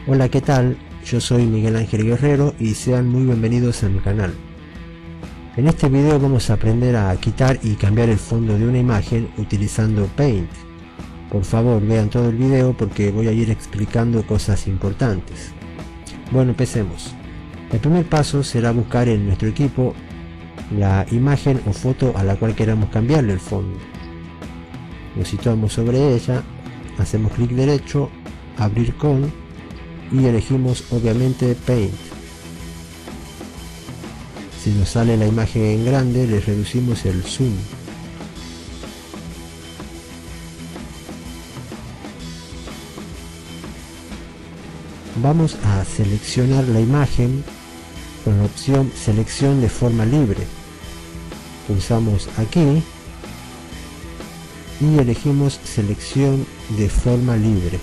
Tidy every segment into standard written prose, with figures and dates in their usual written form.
Hola, ¿qué tal? Yo soy Miguel Ángel Guerrero y sean muy bienvenidos a mi canal. En este video vamos a aprender a quitar y cambiar el fondo de una imagen utilizando Paint. Por favor, vean todo el video porque voy a ir explicando cosas importantes. Bueno, empecemos. El primer paso será buscar en nuestro equipo la imagen o foto a la cual queramos cambiarle el fondo. Nos situamos sobre ella, hacemos clic derecho, abrir con y elegimos obviamente Paint. Si nos sale la imagen en grande, le reducimos el zoom. Vamos a seleccionar la imagen con la opción selección de forma libre. Pulsamos aquí y elegimos selección de forma libre.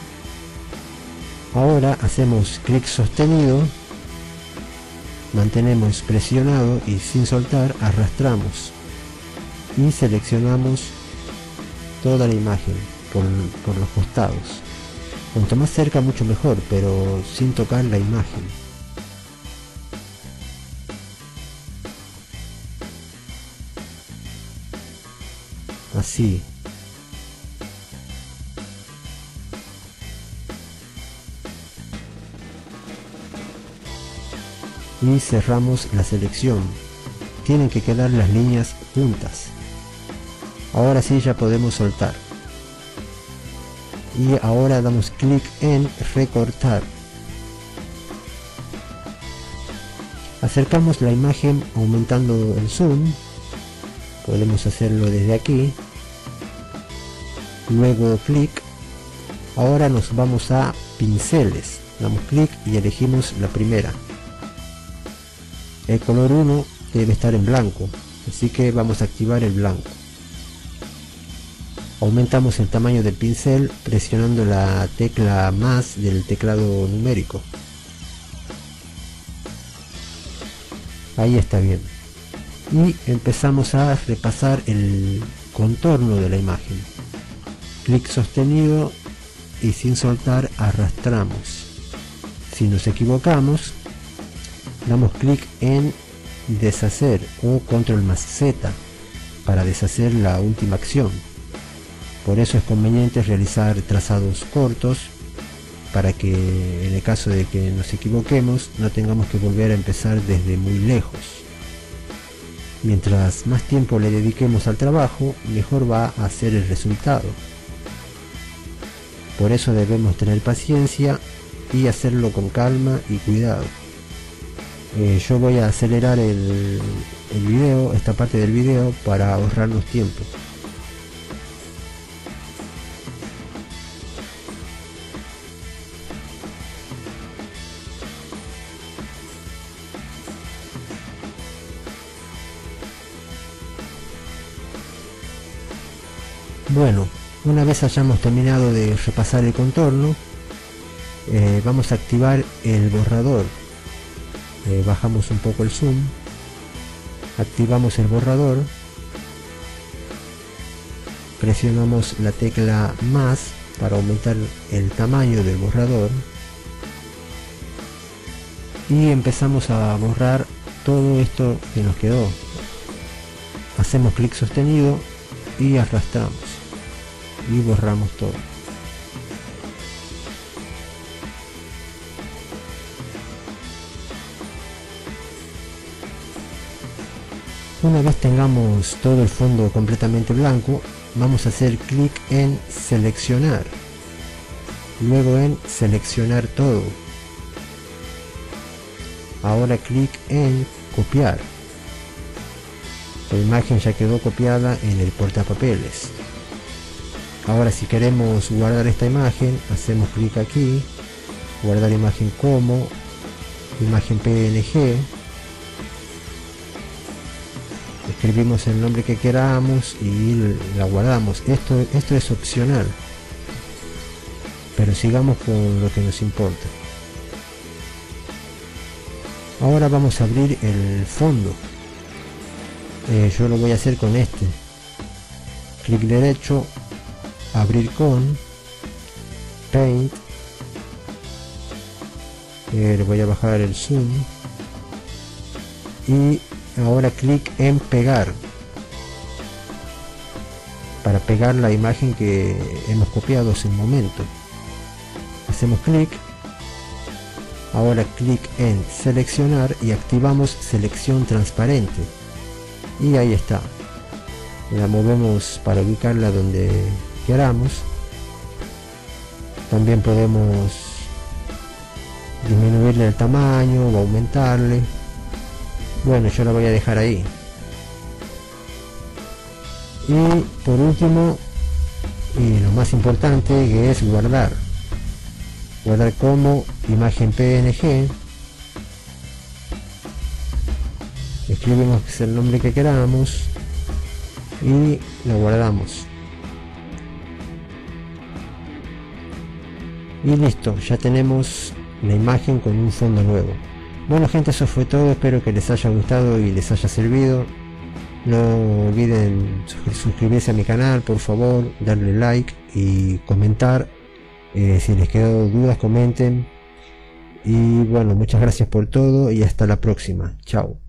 Ahora hacemos clic sostenido, mantenemos presionado y sin soltar arrastramos y seleccionamos toda la imagen por los costados. Cuanto más cerca mucho mejor, pero sin tocar la imagen. Así. Y cerramos la selección. Tienen que quedar las líneas juntas. Ahora sí ya podemos soltar. Y ahora damos clic en recortar. Acercamos la imagen aumentando el zoom. Podemos hacerlo desde aquí. Luego clic. Ahora nos vamos a pinceles. Damos clic y elegimos la primera. El color 1 debe estar en blanco, así que vamos a activar el blanco. Aumentamos el tamaño del pincel presionando la tecla más del teclado numérico. Ahí está bien. Y empezamos a repasar el contorno de la imagen. Clic sostenido y sin soltar arrastramos. Si nos equivocamos, damos clic en deshacer o control más Z para deshacer la última acción. Por eso es conveniente realizar trazados cortos para que en el caso de que nos equivoquemos no tengamos que volver a empezar desde muy lejos. Mientras más tiempo le dediquemos al trabajo, mejor va a ser el resultado. Por eso debemos tener paciencia y hacerlo con calma y cuidado. Yo voy a acelerar el video, esta parte del video, para ahorrarnos tiempo. Bueno, una vez hayamos terminado de repasar el contorno, vamos a activar el borrador. Bajamos un poco el zoom, activamos el borrador, presionamos la tecla más para aumentar el tamaño del borrador y empezamos a borrar todo esto que nos quedó. Hacemos clic sostenido y arrastramos y borramos todo. Una vez tengamos todo el fondo completamente blanco, vamos a hacer clic en seleccionar, luego en seleccionar todo. Ahora clic en copiar. La imagen ya quedó copiada en el portapapeles. Ahora si queremos guardar esta imagen, hacemos clic aquí, guardar imagen como, imagen PNG. Escribimos el nombre que queramos y la guardamos. Esto es opcional, pero sigamos con lo que nos importa. Ahora vamos a abrir el fondo. Yo lo voy a hacer con este. Clic derecho, abrir con Paint, Le voy a bajar el zoom y ahora clic en pegar para pegar la imagen que hemos copiado hace un momento. Hacemos clic, ahora clic en seleccionar y activamos selección transparente y ahí está. La movemos para ubicarla donde queramos. También podemos disminuirle el tamaño o aumentarle. Bueno, yo la voy a dejar ahí. Y por último, y lo más importante, que es guardar como imagen PNG. Escribimos el nombre que queramos y la guardamos. Y listo, ya tenemos la imagen con un fondo nuevo. Bueno gente, eso fue todo, espero que les haya gustado y les haya servido. No olviden suscribirse a mi canal, por favor, darle like y comentar. Si les quedó dudas, comenten. Y bueno, muchas gracias por todo y hasta la próxima. Chao.